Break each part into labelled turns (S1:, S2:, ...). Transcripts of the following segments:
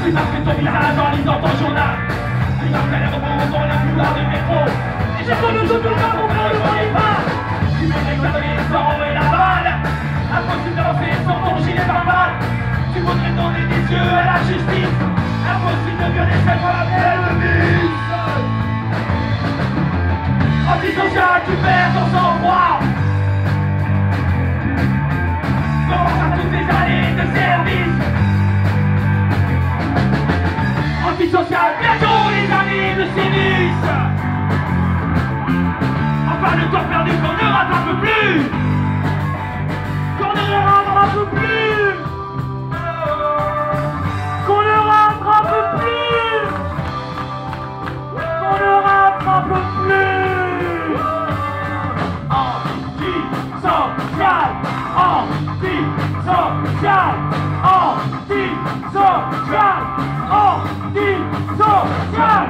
S1: Tu marques ton visage en lisant ton journal. Tu marques les rebonds dans les couloirs du métro. Et j'ai connu tout le monde pour ne voyait pas. Tu mets l'examen sans et la balle. Impossible d'avancer sans ton gilet pare-balles. Tu voudrais donner des yeux à la justice. Impossible de violer cette femme ennemie. Antisocial, tu perds ton sang-froid. Pense à toutes ces années de service. Antisocial, bientôt les années de sévice. Enfin le temps perdu qu'on ne rattrape plus. Qu'on ne rattrape plus. Qu'on ne rattrape plus. Qu'on ne rattrape plus. Antisocial, antisocial, antisocial, antisocial,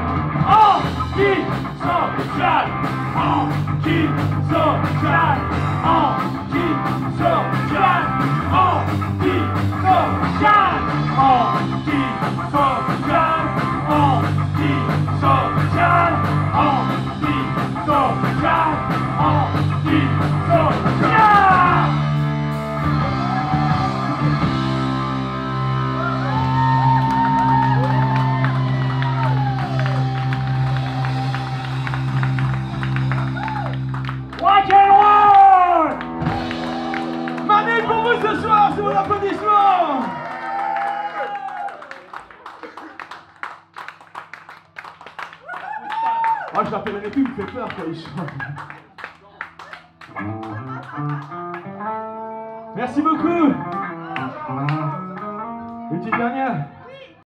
S1: antisocial, antisocial, antisocial, antisocial, antisocial, antisocial, antisocial, antisocial. Rock and roll! Mamie pour vous ce soir, c'est vos applaudissements! Ah, je l'appelle les pubs, il me fait peur quand il chante. Merci beaucoup! Une petite dernière.